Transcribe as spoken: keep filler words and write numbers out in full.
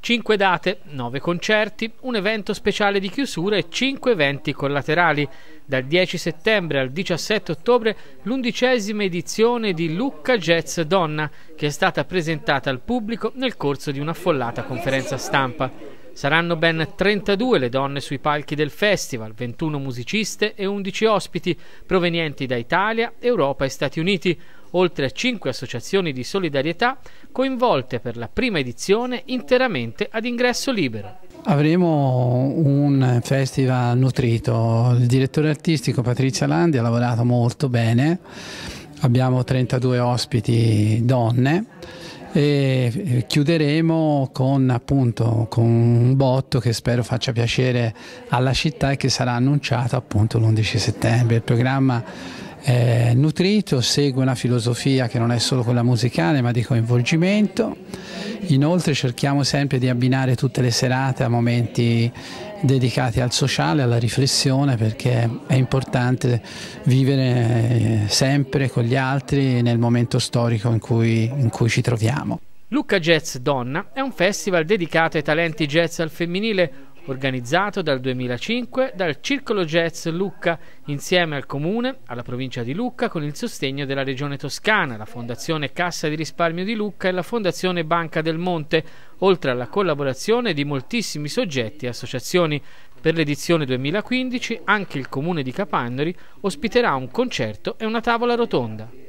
Cinque date, nove concerti, un evento speciale di chiusura e cinque eventi collaterali. Dal dieci settembre al diciassette ottobre l'undicesima edizione di Lucca Jazz Donna, che è stata presentata al pubblico nel corso di un'affollata conferenza stampa. Saranno ben trentadue le donne sui palchi del festival, ventuno musiciste e undici ospiti provenienti da Italia, Europa e Stati Uniti, oltre a cinque associazioni di solidarietà coinvolte per la prima edizione interamente ad ingresso libero. Avremo un festival nutrito, il direttore artistico Patrizia Landi ha lavorato molto bene, abbiamo trentadue ospiti donne e chiuderemo con, appunto, con un botto che spero faccia piacere alla città e che sarà annunciato appunto l'undici settembre. Il programma è nutrito, segue una filosofia che non è solo quella musicale ma di coinvolgimento. Inoltre cerchiamo sempre di abbinare tutte le serate a momenti dedicati al sociale, alla riflessione, perché è importante vivere sempre con gli altri nel momento storico in cui, in cui ci troviamo. Lucca Jazz Donna è un festival dedicato ai talenti jazz al femminile, organizzato dal duemilacinque dal Circolo Jazz Lucca insieme al Comune, alla provincia di Lucca, con il sostegno della Regione Toscana, la Fondazione Cassa di Risparmio di Lucca e la Fondazione Banca del Monte, oltre alla collaborazione di moltissimi soggetti e associazioni. Per l'edizione duemilaquindici anche il Comune di Capannori ospiterà un concerto e una tavola rotonda.